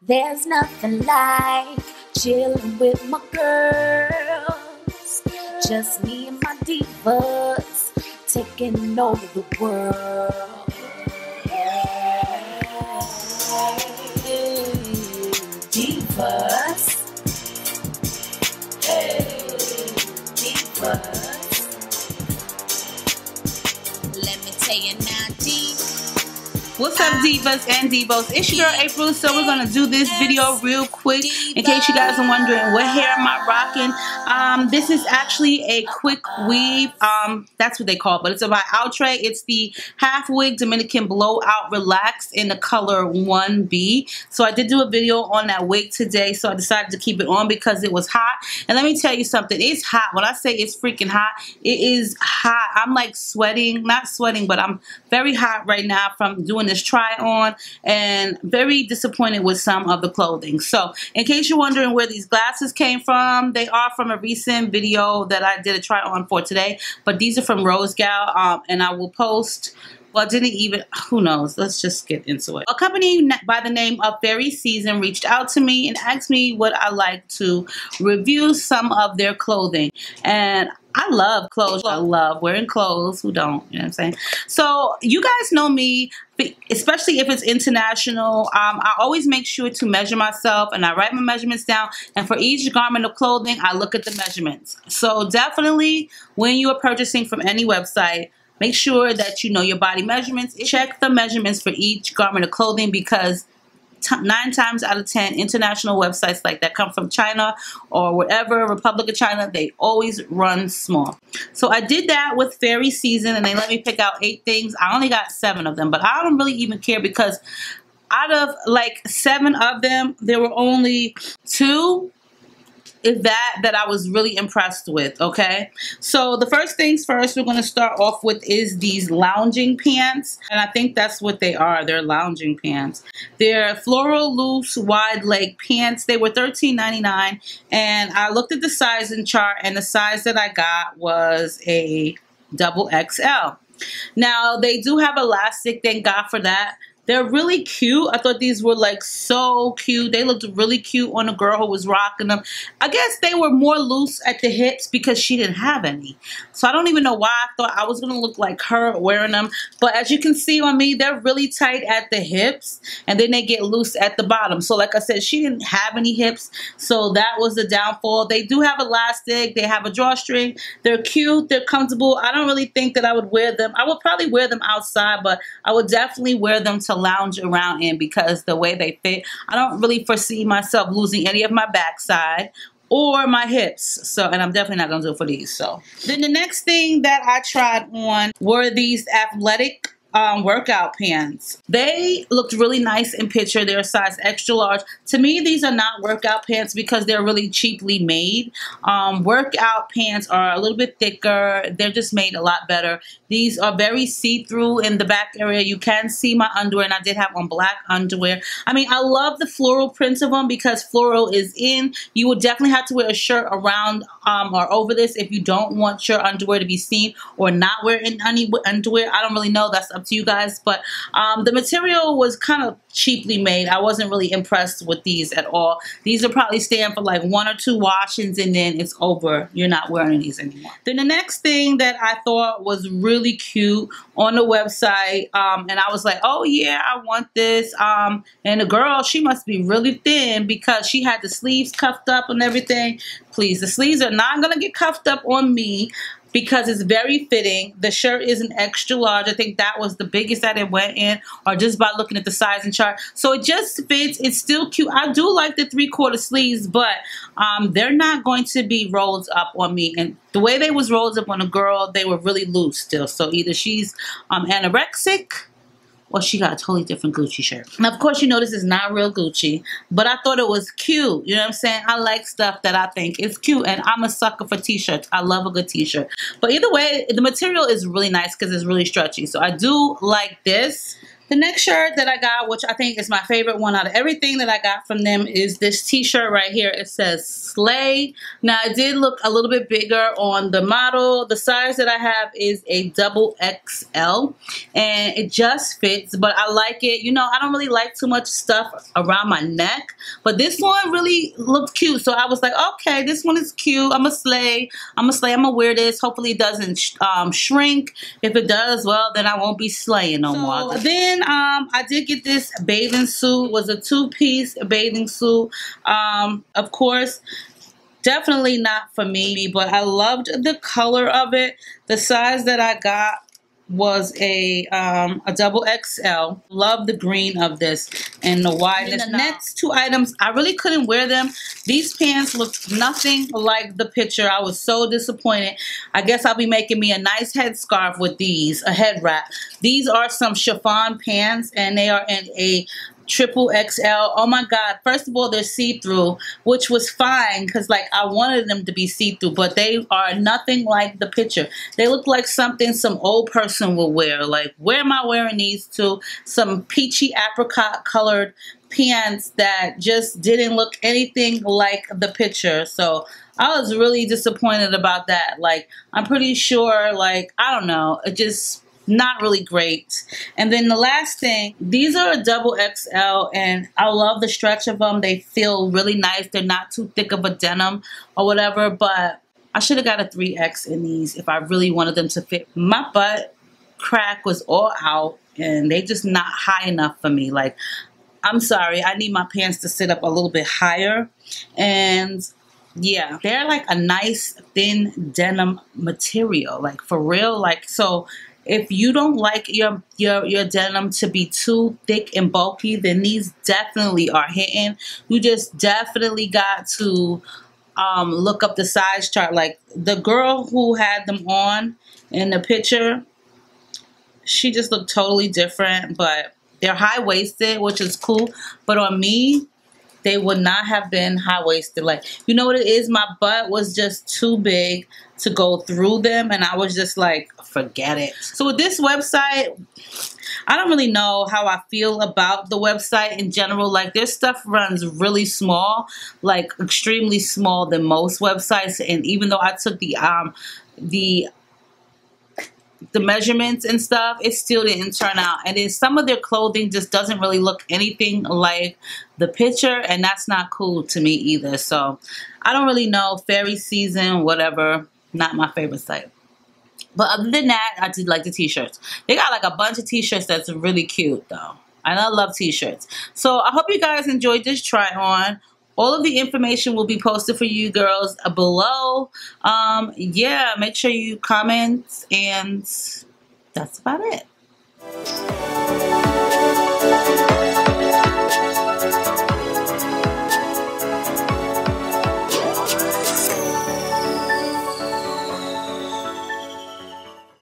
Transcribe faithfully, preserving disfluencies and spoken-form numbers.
There's nothing like chilling with my girls. Just me and my divas taking over the world. Hey, divas. Hey, divas. Let me tell you now, divas. What's up, divas and divos? It's your girl April. So we're gonna do this video real quick in case you guys are wondering what hair am I rocking. Um, this is actually a quick weave. Um, that's what they call it, but it's by Outre. It's the half wig Dominican blowout relaxed in the color one B. So I did do a video on that wig today. So I decided to keep it on because it was hot. And let me tell you something. It's hot. When I say it's freaking hot, it is hot. I'm like sweating, not sweating, but I'm very hot right now from doing this try on, and very disappointed with some of the clothing. So in case you're wondering where these glasses came from, they are from a recent video that I did a try on for today, but these are from Rose Gal, um, and I will post. Well, didn't even, who knows? Let's just get into it. A company by the name of Fairy Season reached out to me and asked me would I like to review some of their clothing. And I love clothes. I love wearing clothes. Who don't? You know what I'm saying? So you guys know me, especially if it's international. Um, I always make sure to measure myself, and I write my measurements down. And for each garment of clothing, I look at the measurements. So definitely when you are purchasing from any website, make sure that you know your body measurements. Check the measurements for each garment of clothing, because t nine times out of ten, international websites like that come from China or wherever, Republic of China, they always run small. So I did that with Fairy Season, and they let me pick out eight things. I only got seven of them, but I don't really even care, because out of like seven of them, there were only two, if that, that I was really impressed with, okay? So the first things first we're going to start off with is these lounging pants. And I think that's what they are. They're lounging pants. They're floral loose wide leg pants. They were thirteen ninety-nine. And I looked at the sizing chart, and the size that I got was a double X L. Now, they do have elastic. Thank God for that. They're really cute. I thought these were like so cute. They looked really cute on a girl who was rocking them. I guess they were more loose at the hips because she didn't have any. So I don't even know why I thought I was going to look like her wearing them. But as you can see on me, they're really tight at the hips, and then they get loose at the bottom. So like I said, she didn't have any hips. So that was the downfall. They do have elastic. They have a drawstring. They're cute. They're comfortable. I don't really think that I would wear them. I would probably wear them outside, but I would definitely wear them to lounge around in, because the way they fit, I don't really foresee myself losing any of my backside or my hips. So, and I'm definitely not gonna do it for these. So then the next thing that I tried on were these athletic Um, workout pants. They looked really nice in picture. They're size extra large. To me, these are not workout pants because they're really cheaply made. Um, workout pants are a little bit thicker. They're just made a lot better. These are very see-through in the back area. You can see my underwear, and I did have on black underwear. I mean, I love the floral prints of them because floral is in. You would definitely have to wear a shirt around um, or over this if you don't want your underwear to be seen, or not wear any underwear. I don't really know. That's up to you guys, but um, the material was kind of cheaply made. I wasn't really impressed with these at all. These will probably stand for like one or two washings, and then it's over. You're not wearing these anymore. Then the next thing that I thought was really cute on the website, um, and I was like, oh yeah, I want this. Um, and the girl, she must be really thin because she had the sleeves cuffed up and everything. Please, the sleeves are not gonna get cuffed up on me, because it's very fitting. The shirt is an extra large. I think that was the biggest that it went in, or just by looking at the sizing chart. So it just fits. It's still cute. I do like the three-quarter sleeves, but um, they're not going to be rolled up on me. And the way they was rolled up on a girl, they were really loose still. So either she's um, anorexic, or she got a totally different Gucci shirt. And of course, you know this is not real Gucci, but I thought it was cute. You know what I'm saying? I like stuff that I think is cute, and I'm a sucker for t-shirts. I love a good t-shirt. But either way, the material is really nice because it's really stretchy. So I do like this. The next shirt that I got, which I think is my favorite one out of everything that I got from them, is this t-shirt right here. It says Slay. Now, it did look a little bit bigger on the model. The size that I have is a double X L, and it just fits, but I like it. You know, I don't really like too much stuff around my neck, but this one really looked cute, so I was like, okay, this one is cute. I'm a slay. I'm a slay. I'm gonna wear this. Hopefully it doesn't um, shrink. If it does, well, then I won't be slaying no so, more. Then um, I did get this bathing suit. It was a two-piece bathing suit. Um, of course, definitely not for me, but I loved the color of it. The size that I got was a um, a double X L. Love the green of this and the wideness. The next two items, I really couldn't wear them. These pants looked nothing like the picture. I was so disappointed. I guess I'll be making me a nice headscarf with these, a head wrap. These are some chiffon pants, and they are in a triple X L. Oh my god, first of all, they're see-through, which was fine because like I wanted them to be see-through, but they are nothing like the picture. They look like something some old person would wear. Like, where am I wearing these to? Some peachy apricot colored pants that just didn't look anything like the picture. So I was really disappointed about that. Like, I'm pretty sure, like, I don't know, it just not really great. And then the last thing, these are a double X L, and I love the stretch of them. They feel really nice. They're not too thick of a denim or whatever, but I should have got a three X in these if I really wanted them to fit. My butt crack was all out, and they just not high enough for me. Like, I'm sorry, I need my pants to sit up a little bit higher. And yeah, they're like a nice thin denim material, like for real. Like, so if you don't like your, your, your denim to be too thick and bulky, then these definitely are hitting. You just definitely got to um, look up the size chart. Like, the girl who had them on in the picture, she just looked totally different, but they're high-waisted, which is cool. But on me, they would not have been high-waisted. Like, you know what it is? My butt was just too big to go through them, and I was just like, forget it. So with this website, I don't really know how I feel about the website in general. Like, their stuff runs really small, like extremely small than most websites. And even though I took the um the the measurements and stuff, it still didn't turn out. And then some of their clothing just doesn't really look anything like the picture, and that's not cool to me either. So I don't really know. Fairy season, whatever, not my favorite site. But other than that, I did like the t-shirts. They got like a bunch of t-shirts that's really cute though. And I love t-shirts. So I hope you guys enjoyed this try on. All of the information will be posted for you girls below. Um, yeah, make sure you comment, and that's about it.